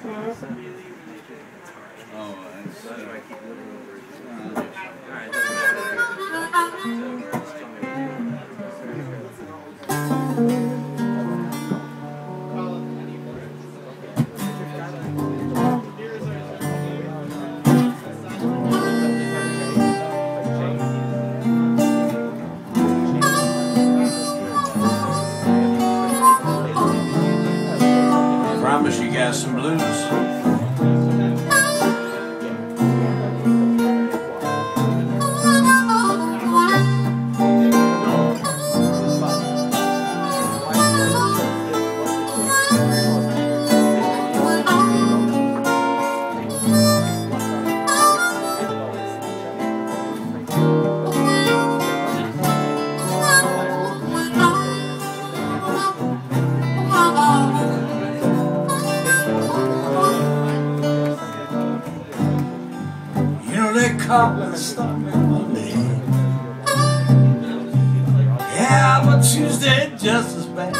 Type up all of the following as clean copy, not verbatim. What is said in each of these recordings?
Promise you got some blues. They call it Stormy Monday. Yeah, but Tuesday just as bad.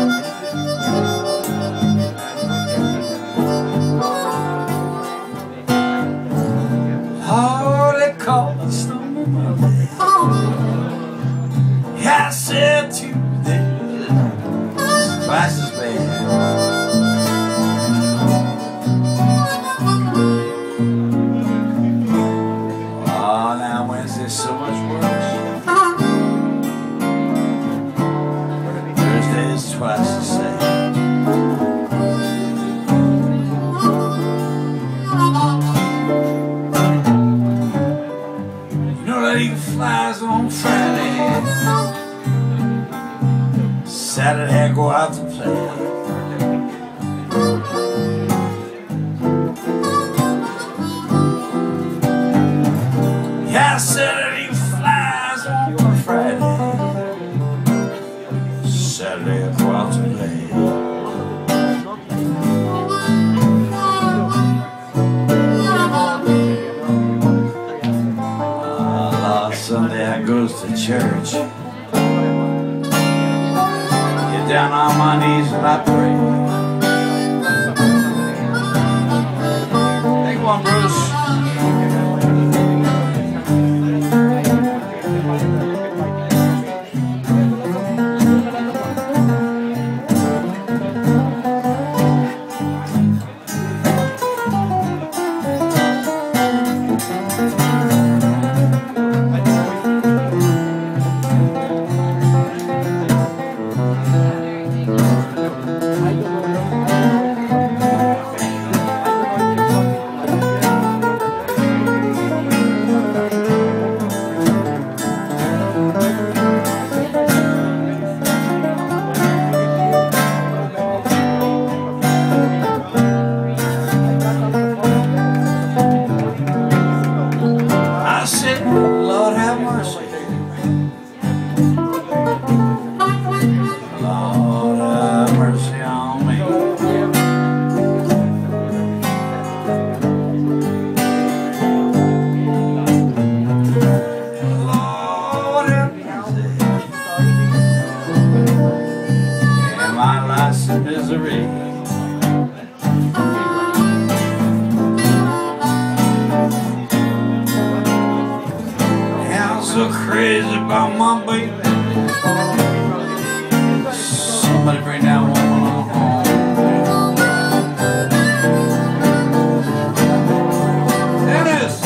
Oh, they call it Stormy Monday. Yeah, I said Tuesday is twice as bad. There's so much worse. Thursday is twice the same. You know that eagle flies on Friday. Saturday I go out to play. Yeah, Saturday flies on Friday. Saturday I go out to play. Sunday I goes to church. Get down on my knees and I pray. Take one, Bruce. Lord have mercy. Lord have mercy on me. Lord have mercy. And my life's in misery. So crazy about my baby. Somebody bring that woman on home. There it is.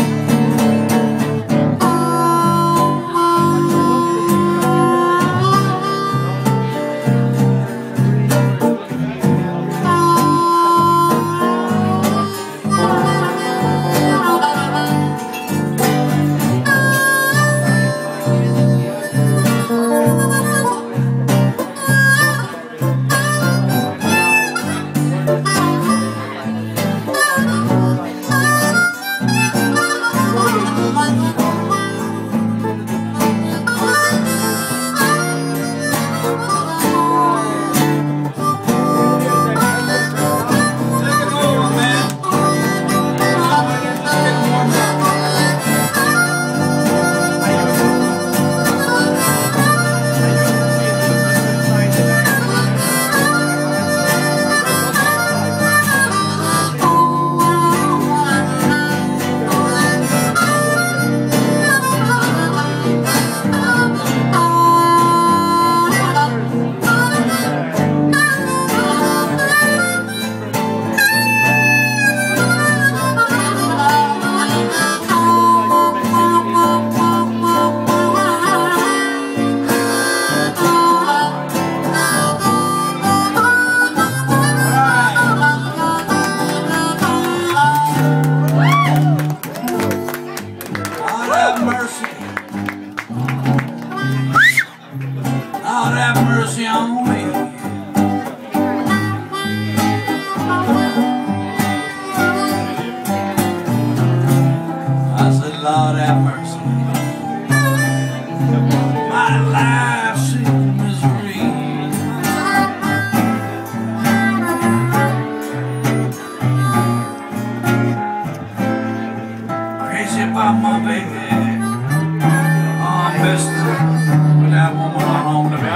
have mercy. My life's in misery. Crazy about my baby. I'm best with that woman on home to me.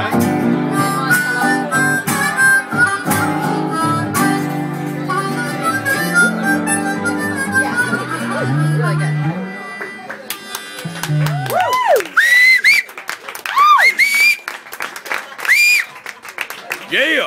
Yeah.